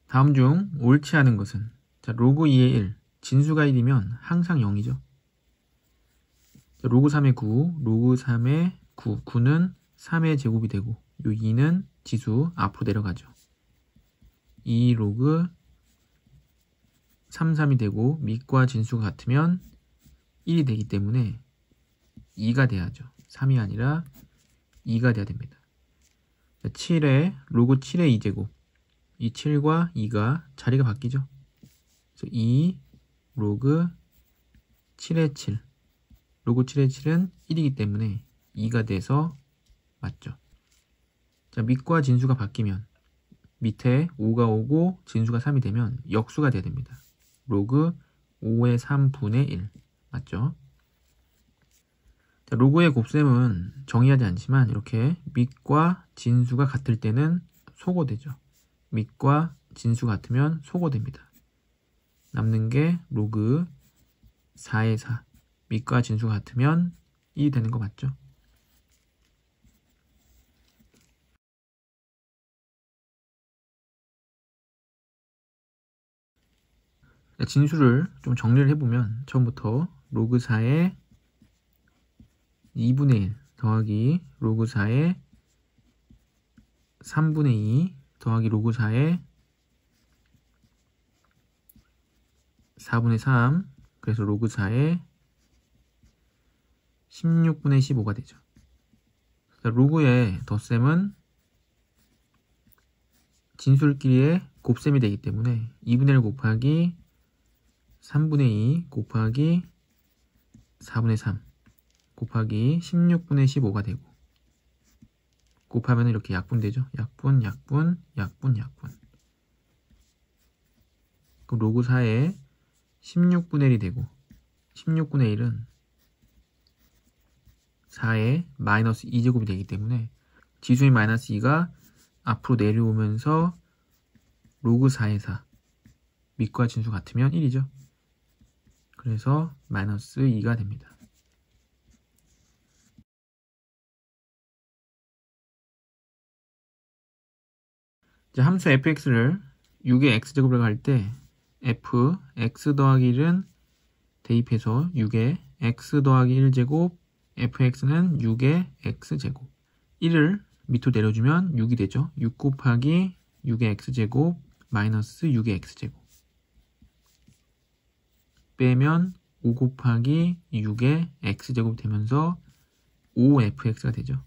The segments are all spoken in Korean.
다음 중 옳지 않은 것은? 자, 로그 2의 1. 진수가 1이면 항상 0이죠. 자, 로그 3의 9. 로그 3의 9. 9는 3의 제곱이 되고 요 2는 지수 앞으로 내려가죠. 2 로그 3, 3이 되고 밑과 진수가 같으면 1이 되기 때문에 2가 돼야죠. 3이 아니라 2가 돼야 됩니다. 7에 로그 7의 2제곱. 이 7과 2가 자리가 바뀌죠. 그래서 2 로그 7의 7. 로그 7의 7은 1이기 때문에 2가 돼서 맞죠. 자, 밑과 진수가 바뀌면 밑에 5가 오고 진수가 3이 되면 역수가 돼야 됩니다. 로그 5의 3분의 1 맞죠? 자, 로그의 곱셈은 정의하지 않지만 이렇게 밑과 진수가 같을 때는 소거되죠. 밑과 진수가 같으면 소거됩니다. 남는 게 로그 4의 4. 밑과 진수가 같으면 1이 되는 거 맞죠? 자, 진수를 좀 정리를 해보면 처음부터 로그 4의 2분의 1 더하기 로그 4의 3분의 2 더하기 로그 4의 4분의 3 그래서 로그 4의 16분의 15가 되죠. 자, 로그의 덧셈은 진수끼리의 곱셈이 되기 때문에 2분의 1 곱하기 3분의 2 곱하기 4분의 3 곱하기 16분의 15가 되고 곱하면 이렇게 약분되죠. 약분, 약분, 약분, 약분. 그럼 로그 4에 16분의 1이 되고 16분의 1은 4의 마이너스 2제곱이 되기 때문에 지수인 마이너스 2가 앞으로 내려오면서 로그 4의 4 밑과 진수 같으면 1이죠. 그래서 마이너스 2가 됩니다. 이제 함수 fx를 6의 x제곱을 할 때 f x 더하기 1은 대입해서 6의 x 더하기 1제곱 fx는 6의 x제곱 1을 밑으로 내려주면 6이 되죠. 6 곱하기 6의 x제곱 마이너스 6의 x제곱 빼면 5 곱하기 6의 x제곱 되면서 5fx가 되죠.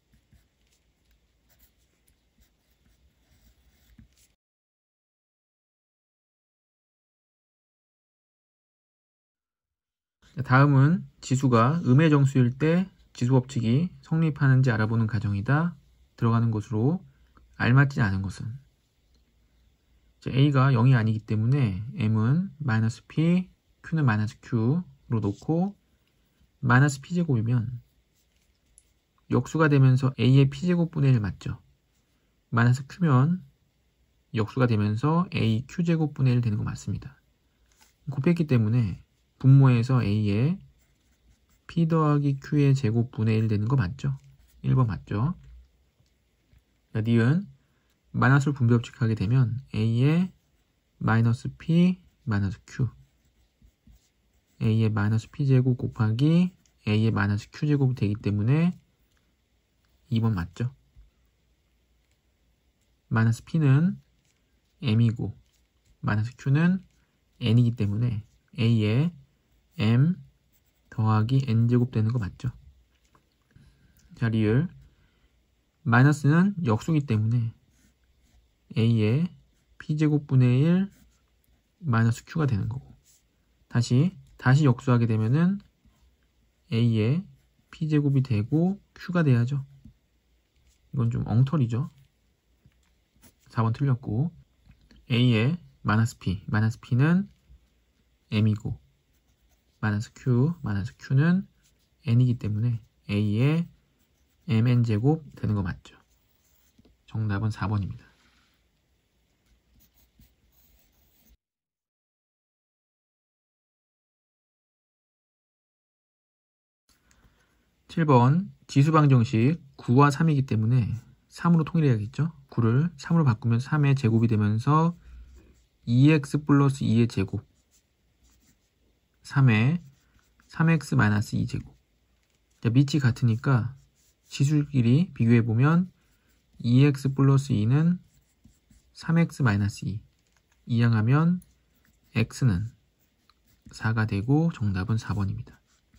다음은 지수가 음의 정수일 때 지수법칙이 성립하는지 알아보는 과정이다. 들어가는 것으로 알맞지 않은 것은 a가 0이 아니기 때문에 m은 마이너스 p, q는 마이너스 q로 놓고 마이너스 p제곱이면 역수가 되면서 a의 p제곱분의 1 맞죠? 마이너스 q면 역수가 되면서 a q제곱분의 1 되는 거 맞습니다. 곱했기 때문에 분모에서 a의 p 더하기 q의 제곱분의 1 되는 거 맞죠? 1번 맞죠? 자, 니은 마이너스를 분배법칙하게 되면 a의 마이너스 p 마이너스 q a의 마이너스 p제곱 곱하기 a의 마이너스 q제곱이 되기 때문에 2번 맞죠? 마이너스 p는 m이고 마이너스 q는 n이기 때문에 a의 m 더하기 n제곱 되는 거 맞죠? 자, 리을 마이너스는 역수기 때문에 a의 p제곱분의 1 마이너스 q가 되는 거고 다시 역수하게 되면은 a의 p제곱이 되고 q가 돼야죠. 이건 좀 엉터리죠. 4번 틀렸고 a의 마이너스 p는 m이고 마이너스 q는 n이기 때문에 a의 mn제곱 되는 거 맞죠? 정답은 4번입니다. 7번 지수방정식 9와 3이기 때문에 3으로 통일해야겠죠? 9를 3으로 바꾸면 3의 제곱이 되면서 2x 플러스 2의 제곱 3에 3x 마이너스 2제곱. 자, 밑이 같으니까 지수끼리 비교해보면 2x 플러스 2는 3x 마이너스 2. 이항하면 x는 4가 되고 정답은 4번입니다.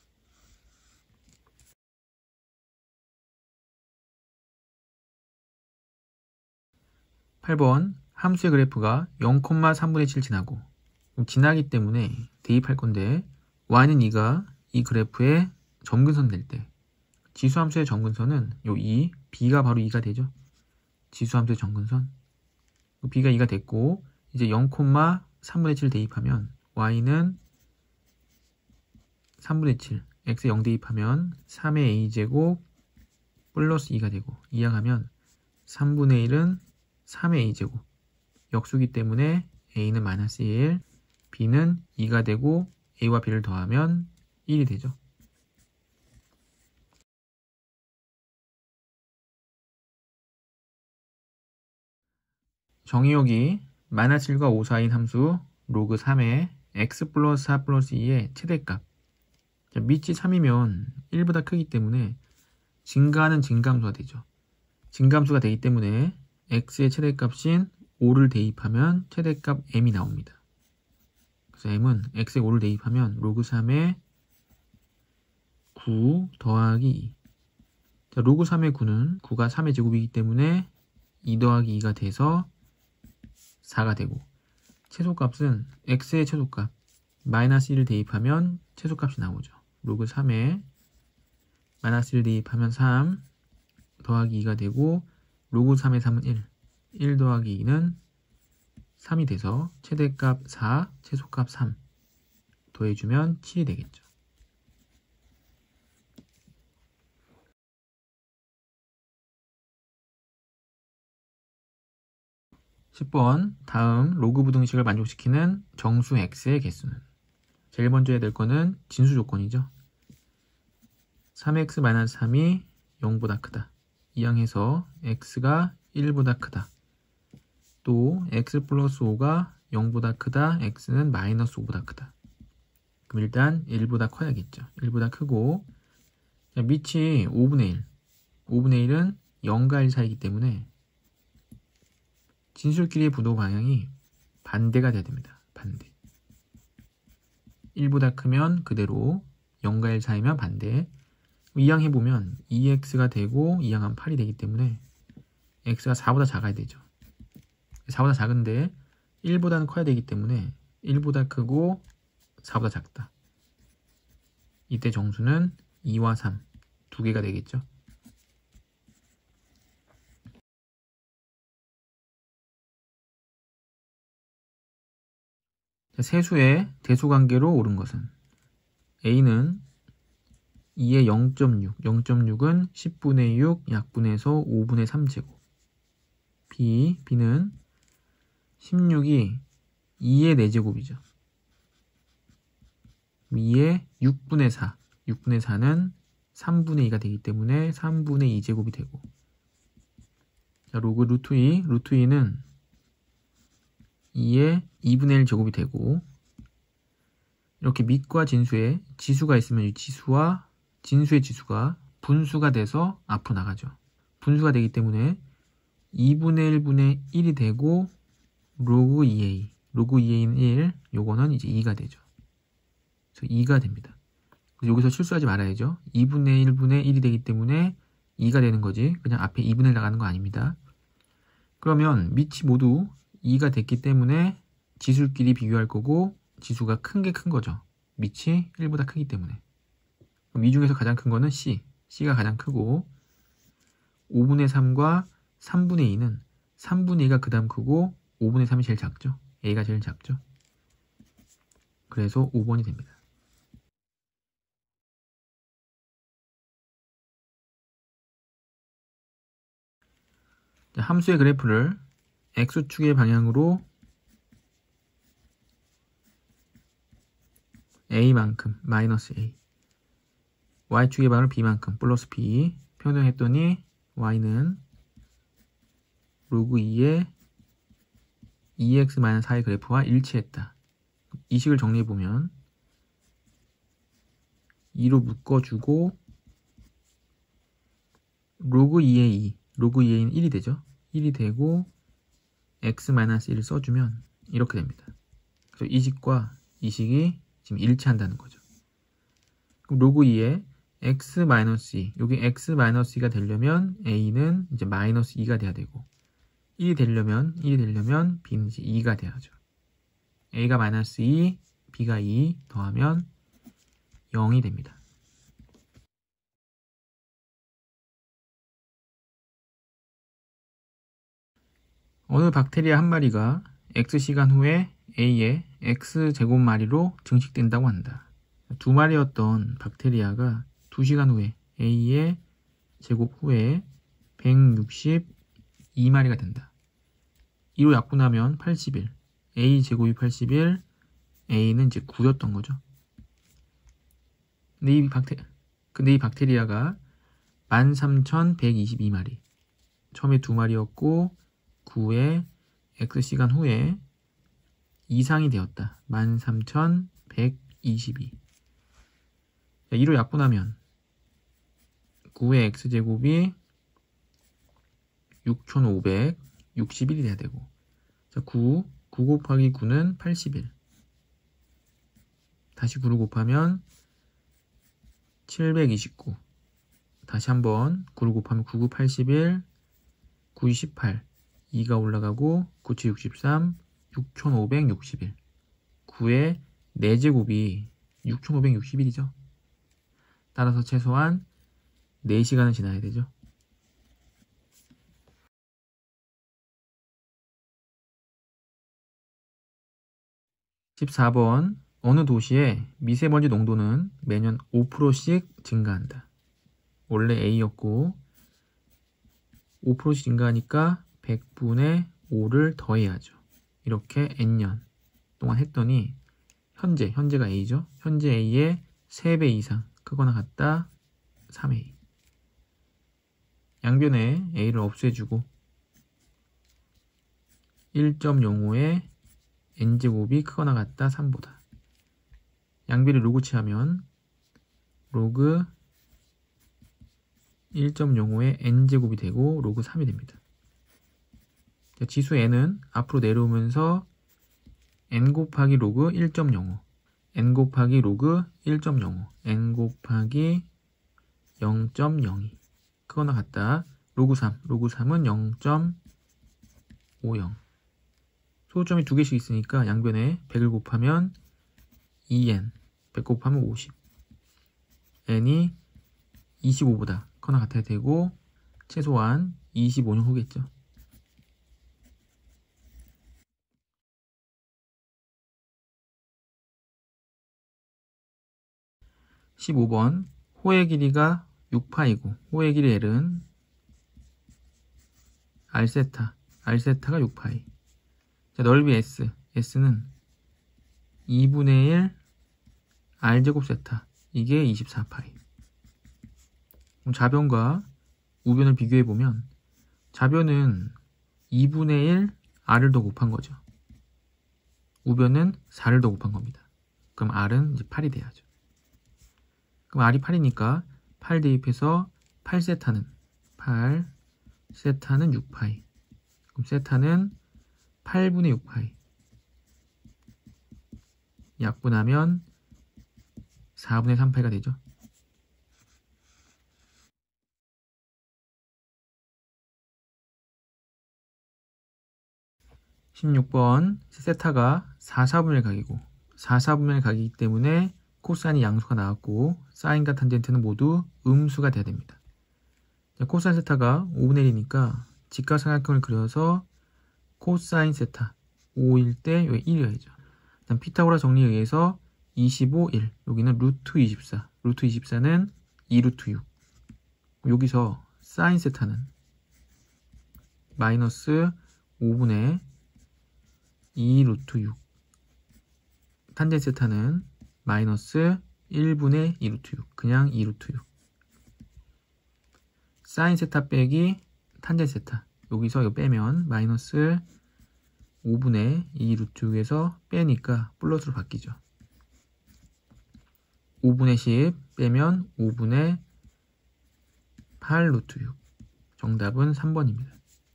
8번 함수의 그래프가 0,3분의 7 지나고 지나기 때문에 대입할 건데 y는 2가 이 그래프의 점근선 될 때 지수함수의 점근선은 요 2, b가 바로 2가 되죠. 지수함수의 점근선 b가 2가 됐고 이제 0,3분의 7 대입하면 y는 3분의 7, x에 0 대입하면 3의 a제곱 플러스 2가 되고 이항하면 3분의 1은 3의 a제곱 역수기 때문에 a는 마이너스 1, b는 2가 되고 a와 b를 더하면 1이 되죠. 정의역이 마이너스 7과 5 사이인 함수 로그 3의 x 플러스 4 플러스 2의 최대값. 자, 밑이 3이면 1보다 크기 때문에 증가하는 증감수가 되죠. 증감수가 되기 때문에 x의 최대값인 5를 대입하면 최대값 m이 나옵니다. 그래서 m은 x에 5를 대입하면 로그 3의 9 더하기 2. 자, 로그 3의 9는 9가 3의 제곱이기 때문에 2 더하기 2가 돼서 4가 되고 최소값은 x의 최소값 마이너스 1을 대입하면 최소값이 나오죠. 로그 3에 마이너스 1 대입하면 3 더하기 2가 되고 로그 3의 3은 1. 1 더하기 2는 3이 돼서 최대값 4, 최소값 3 더해주면 7이 되겠죠. (10번) 다음 로그 부등식을 만족시키는 정수 x의 개수는? 제일 먼저 해야 될 거는 진수 조건이죠. 3x-3이 0보다 크다. 이항해서 x가 1보다 크다. 또 x 플러스 5가 0보다 크다. x는 마이너스 5보다 크다. 그럼 일단 1보다 커야겠죠. 1보다 크고 자, 밑이 5분의 1. 5분의 1은 0과 1 사이이기 때문에 진술끼리의 부도 방향이 반대가 돼야 됩니다. 반대. 1보다 크면 그대로 0과 1 사이면 반대. 이항해보면 2x가 되고 이항하면 8이 되기 때문에 x가 4보다 작아야 되죠. 4보다 작은데 1보다는 커야 되기 때문에 1보다 크고 4보다 작다. 이때 정수는 2와 3, 두 개가 되겠죠. 세수의 대소관계로 옳은 것은 a는 2의 0.6, 0.6은 10분의 6 약분해서 5분의 3제곱 b는 16이 2의 4제곱이죠. 2의 6분의 4, 6분의 4는 3분의 2가 되기 때문에 3분의 2제곱이 되고 자, 로그 루트 2, 루트 2는 2의 2분의 1제곱이 되고 이렇게 밑과 진수에 지수가 있으면 이 지수와 진수의 지수가 분수가 돼서 앞으로 나가죠. 분수가 되기 때문에 2분의 1분의 1이 되고 로그 2a, 로그 2a는 1, 요거는 이제 2가 되죠. 그래서 2가 됩니다. 그래서 여기서 실수하지 말아야죠. 2분의 1분의 1이 되기 때문에 2가 되는 거지 그냥 앞에 2분의 1 나가는 거 아닙니다. 그러면 밑이 모두 2가 됐기 때문에 지수끼리 비교할 거고 지수가 큰 게 큰 거죠. 밑이 1보다 크기 때문에. 그럼 이 중에서 가장 큰 거는 C가 가장 크고 5분의 3과 3분의 2는 3분의 2가 그 다음 크고 5분의 3이 제일 작죠. A가 제일 작죠. 그래서 5번이 됩니다. 자, 함수의 그래프를 X축의 방향으로 A만큼 마이너스 A Y축의 방향으로 B만큼 플러스 B 평등했더니 Y는 로그 2의 2x-4의 그래프와 일치했다. 이 식을 정리해보면 2로 묶어주고 로그 2의 2, 로그 2의 2는 1이 되죠. 1이 되고 x-1을 써주면 이렇게 됩니다. 그래서 이 식과 이 식이 지금 일치한다는 거죠. 그럼 로그 2의 x-2, 여기 x-2가 되려면 a는 이제 마이너스 2가 돼야 되고 1이 되려면 b는 이제 2가 돼야죠. a가 마이너스 2, b가 2 더하면 0이 됩니다. 어느 박테리아 한 마리가 x시간 후에 a의 x제곱마리로 증식된다고 한다. 두 마리였던 박테리아가 2시간 후에 a의 제곱 후에 162마리가 된다. 2로 약분하면 81, a 제곱이 81, a는 이제 9였던 거죠. 근데 이 박테리아가 13,122마리, 처음에 2마리였고 9의 x시간 후에 이상이 되었다. 13,122. 2로 약분하면 9의 x제곱이 6,561이 돼야 되고, 자, 9 곱하기 9는 81. 다시 9를 곱하면 729. 다시 한번 9를 곱하면 9, 9, 81, 9, 18. 2가 올라가고 9, 7, 63, 6,561. 9의 4제곱이 6,561이죠. 따라서 최소한 4시간은 지나야 되죠. 14번 어느 도시의 미세먼지 농도는 매년 5%씩 증가한다. 원래 A였고 5%씩 증가하니까 100분의 5를 더해야죠. 이렇게 N년 동안 했더니 현재가 A죠. 현재 A의 3배 이상 크거나 같다 3A. 양변에 A를 없애주고 1.05의 n제곱이 크거나 같다 3보다. 양변을 로그 취하면 로그 1.05의 n제곱이 되고 로그 3이 됩니다. 지수 n은 앞으로 내려오면서 n 곱하기 로그 1.05, n 곱하기 로그 1.05, n 곱하기 0.02 크거나 같다 로그 3, 로그 3은 0.50. 소수점이 2개씩 있으니까 양변에 100을 곱하면 2n, 100 곱하면 50. n이 25보다 크거나 같아야 되고 최소한 25년 후겠죠. 15번 호의 길이가 6파이고 호의 길이 L은 R세타가 6파이. 자, 넓이 S는 2분의 1 R제곱 세타, 이게 24파이. 그럼 좌변과 우변을 비교해보면 좌변은 2분의 1 R을 더 곱한 거죠. 우변은 4를 더 곱한 겁니다. 그럼 R은 이제 8이 돼야죠. 그럼 R이 8이니까 8 대입해서 8세타는 6파이. 그럼 세타는 8분의 6파이. 약분하면 4분의 3파이가 되죠. (16번) 세타가 4,4분의 각이고 4,4분의 각이기 때문에 코사인이 양수가 나왔고 사인과 탄젠트는 모두 음수가 돼야 됩니다. 자, 코사인 세타가 5분의 1이니까 직각삼각형을 그려서 코사인 세타 5일 때 여기 1이어야죠. 일단 피타고라 정리에 의해서 25, 1. 여기는 루트 24. 루트 24는 2루트 6. 여기서 사인 세타는 마이너스 5분의 2루트 6. 탄젠 세타는 마이너스 1분의 2루트 6. 그냥 2루트 6. 사인 세타 빼기 탄젠 세타. 여기서 이거 빼면 마이너스 5분의 2 루트 6에서 빼니까 플러스로 바뀌죠. 5분의 10 빼면 5분의 8 루트 6. 정답은 3번입니다.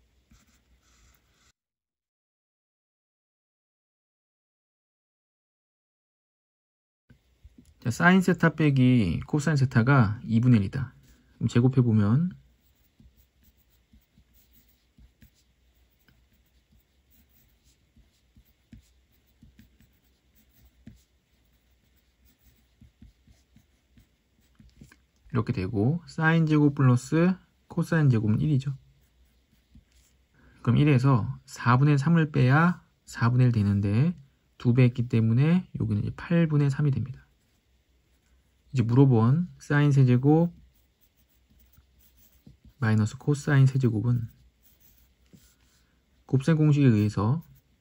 자, 사인 세타 빼기 코사인 세타가 2분의 1이다. 그럼 제곱해보면 이렇게 되고 사인 제곱 플러스 코사인 제곱은 1이죠. 그럼 1에서 4분의 3을 빼야 4분의 1 되는데 2배 했기 때문에 여기는 8분의 3이 됩니다. 이제 물어본 사인 세제곱 마이너스 코사인 세제곱은 곱셈 공식에 의해서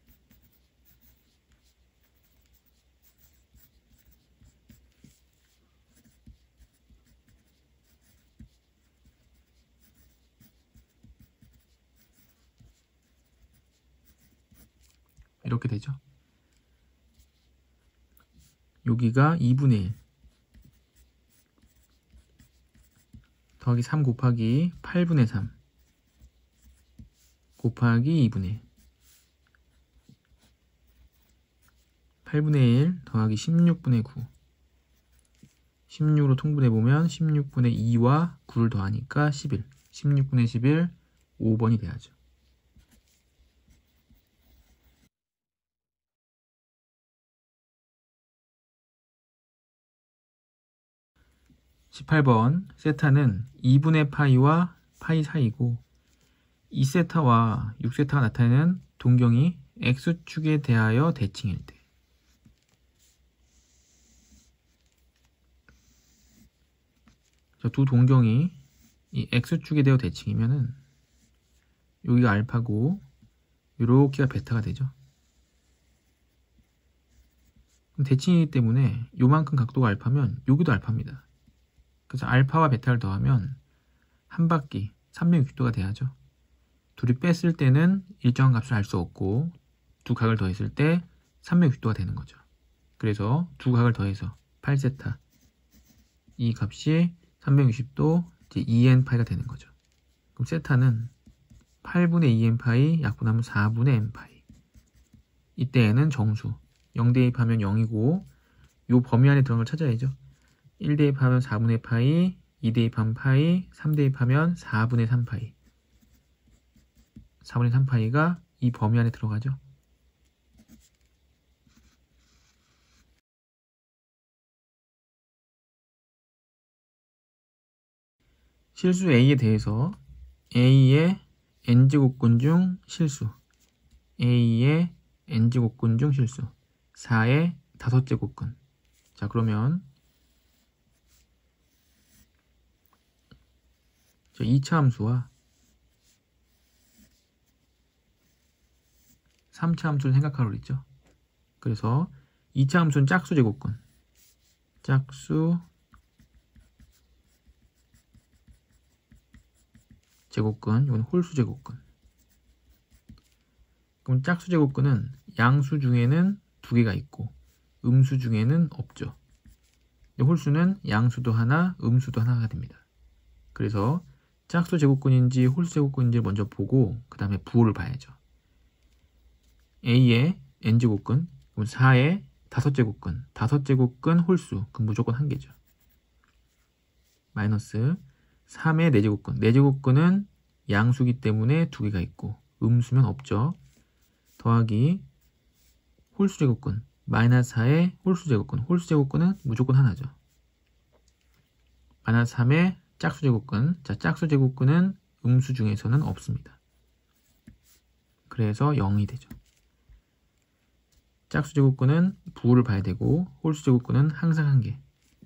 이렇게 되죠. 여기가 2분의 1 더하기 3 곱하기 8분의 3 곱하기 2분의 1 8분의 1 더하기 16분의 9 16으로 통분해보면 16분의 2와 9를 더하니까 11 16분의 11 5번이 돼야죠. 18번 세타는 2분의 파이와 파이 사이고 2세타와 6세타가 나타내는 동경이 x축에 대하여 대칭일 때 두 동경이 이 x축에 대하여 대칭이면은 여기가 알파고 요렇게가 베타가 되죠. 그럼 대칭이기 때문에 요만큼 각도가 알파면 여기도 알파입니다. 그래서 알파와 베타를 더하면 한 바퀴 360도가 돼야죠. 둘이 뺐을 때는 일정한 값을 알 수 없고 두 각을 더했을 때 360도가 되는 거죠. 그래서 두 각을 더해서 8세타 이 값이 360도 이제 2n파이가 되는 거죠. 그럼 세타는 8분의 2n파이 약분하면 4분의 n파이. 이때에는 정수 0 대입하면 0이고 요 범위 안에 들어간 걸 찾아야죠. 1 대입하면 4분의 파이, 2 대입하면 파이, 3 대입하면 4분의 3파이. 4분의 3파이가 이 범위 안에 들어가죠. 실수 A에 대해서 A의 n제곱근 중 실수, A의 n제곱근 중 실수, 4의 5제곱근. 자, 그러면 2차 함수와 3차 함수를 생각하라고 그랬죠. 그래서 2차 함수는 짝수 제곱근, 짝수 제곱근, 이건 홀수 제곱근. 그럼 짝수 제곱근은 양수 중에는 2개가 있고 음수 중에는 없죠. 홀수는 양수도 하나, 음수도 하나가 됩니다. 그래서 짝수 제곱근인지 홀수 제곱근인지를 먼저 보고 그 다음에 부호를 봐야죠. A의 n제곱근, 4의 5제곱근, 5제곱근 홀수, 그럼 무조건 1개죠. 마이너스 3의 4제곱근, 4제곱근은 양수기 때문에 2개가 있고 음수면 없죠. 더하기 홀수 제곱근, 마이너스 4의 홀수 제곱근, 홀수 제곱근은 무조건 하나죠. 마이너스 3의 짝수 제곱근, 자, 짝수 제곱근은 음수 중에서는 없습니다. 그래서 0이 되죠. 짝수 제곱근은 부호를 봐야 되고 홀수 제곱근은 항상 1개.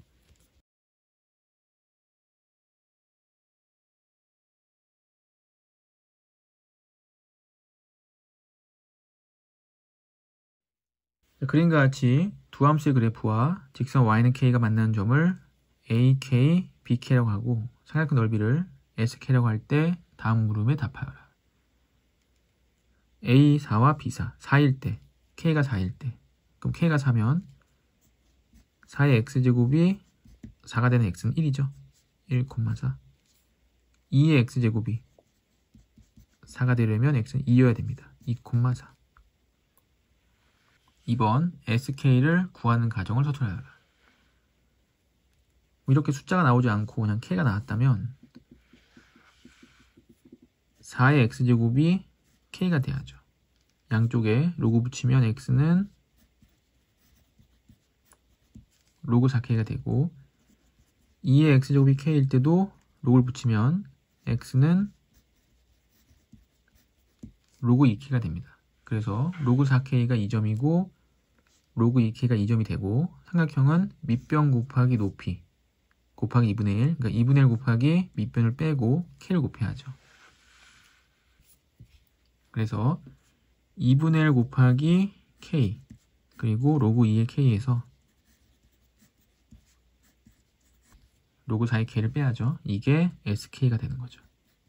그림과 같이 두 함수의 그래프와 직선 y는 k가 만나는 점을 AK, BK라고 하고 삼각형 넓이를 SK라고 할 때 다음 물음에 답하여라. A4와 B4, 4일 때, K가 4일 때. 그럼 K가 4면 4의 X제곱이 4가 되는 X는 1이죠. 1,4. 2의 X제곱이 4가 되려면 X는 2여야 됩니다. 2,4. 2번 SK를 구하는 가정을 서술하라. 이렇게 숫자가 나오지 않고 그냥 K가 나왔다면 4의 X제곱이 K가 돼야죠. 양쪽에 로그 붙이면 X는 로그 4K가 되고 2의 X제곱이 K일 때도 로그를 붙이면 X는 로그 2K가 됩니다. 그래서 로그 4K가 2점이고 로그 2K가 2점이 되고 삼각형은 밑변 곱하기 높이 곱하기 2분의 1, 그러니까 2분의 1 곱하기 밑변을 빼고 K를 곱해야죠. 그래서 2분의 1 곱하기 K 그리고 로그 2의 K에서 로그 4의 K를 빼야죠. 이게 SK가 되는 거죠.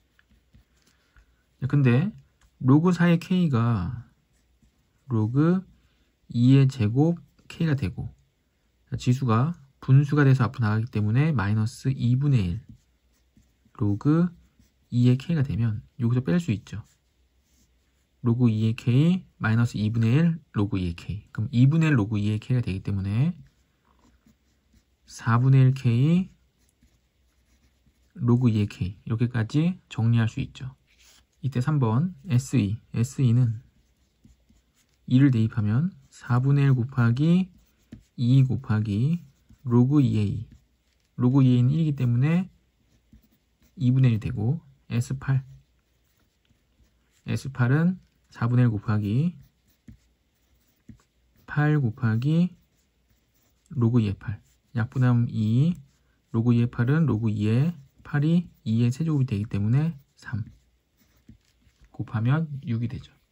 근데 로그 4의 K가 로그 2의 제곱 K가 되고 지수가 분수가 돼서 앞으로 나가기 때문에 마이너스 2분의 1 로그 2의 K가 되면 여기서 뺄 수 있죠. 로그 2의 K 마이너스 2분의 1 로그 2의 K. 그럼 2분의 1 로그 2의 K가 되기 때문에 4분의 1 K 로그 2의 K 이렇게까지 정리할 수 있죠. 이때 3번 SE는 2를 대입하면 4분의 1 곱하기 2 곱하기 로그 2의 2 로그 2의 2는 1이기 때문에 2분의 1이 되고 S8은 4분의 1 곱하기 8 곱하기 로그 2의 8 약분하면 2 로그 2의 8은 로그 2의 8이 2의 세제곱이 되기 때문에 3 곱하면 6이 되죠.